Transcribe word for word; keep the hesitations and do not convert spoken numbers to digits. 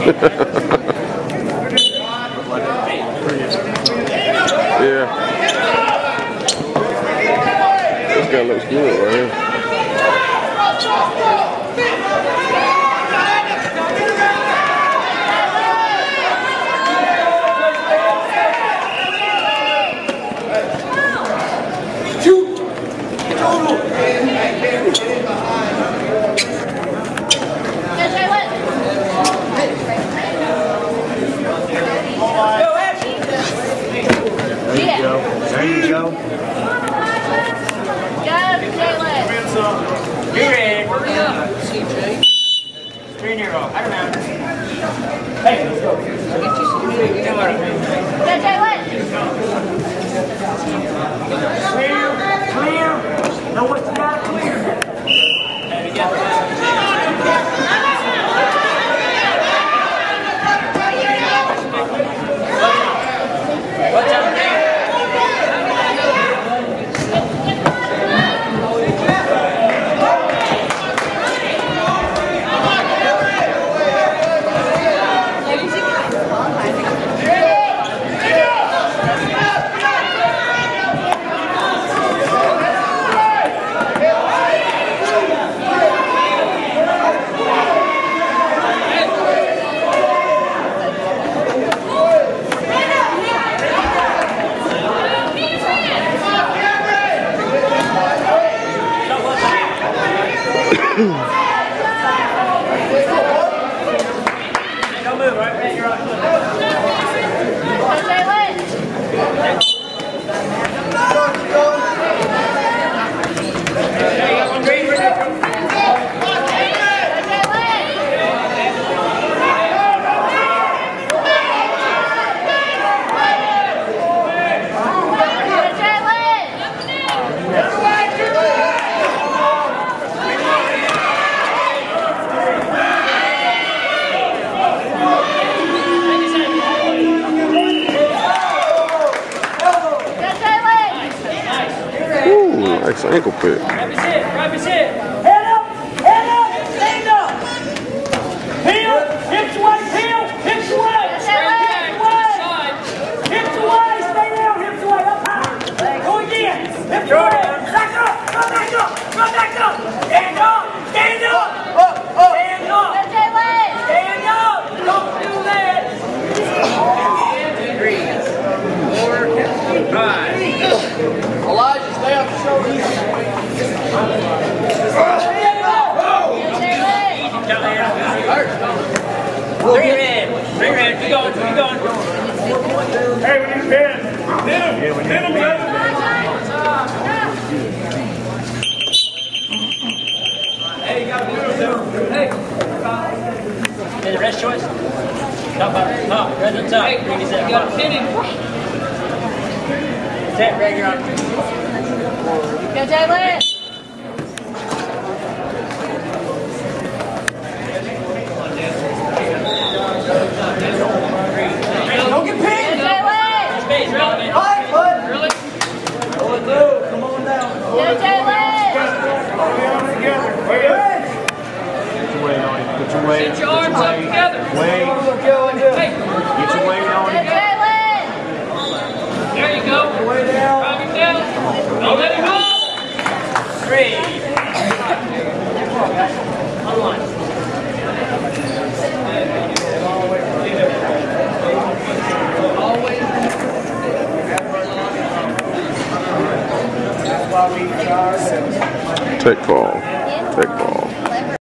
Yeah. This guy looks good right here. There you go. You're in. Three near roll. I remember. Hey, let's go. Yeah, Jaylen. Clear, clear. Know what you got? Clear. There we go. Watch out, man. Don't move, right? You're on. Nice ankle pick. Grab his hip, grab his hip. Head up, head up, stand up. Heel, hips away, heel, hips away. Hips away. Hips away, stay down, hips away, up high. Go again, hips away. Back up, go back up, go back up. Stand up, stand up. Up, up. Stand up. Stand up. Don't do that. Three, four, five. Elijah, stay up the shoulder. Bring your head. Bring your head. Keep going. Keep going. Hey, we need a pin. Hit him. Hit him, brother. Hey, you got to do it. Hey. Hey, the rest choice. Top, top, top. Right on top. Hey, you got to pin him. Tap, Greg, you're on. Go, Jaylen! Don't get pinned! Go, Jaylen! Space, really? High, bud! Really? Pull it through. Come on down. Go, Jaylen! All together. Get your weight on it. Get your weight. Get your arms up together. Weight. Hey. Get your weight on it. There you go. Way down. Drop him down. Don't let him go. Three. Online. Always. Take ball. Take ball.